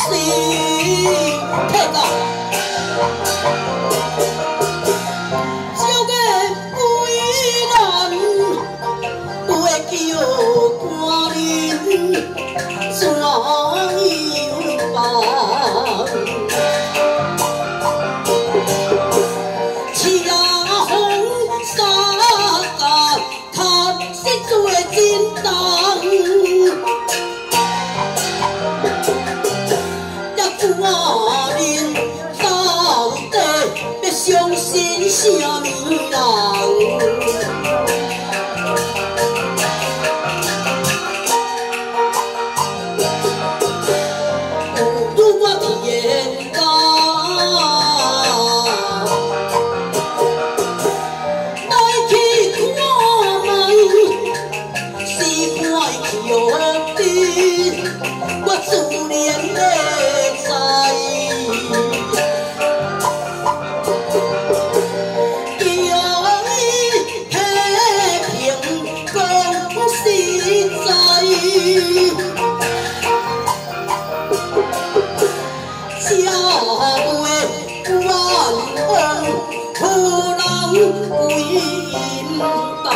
太高。相信什么人？如我天高，来去看卖，是看桥边，我自然会知。社会万恶，何人为因？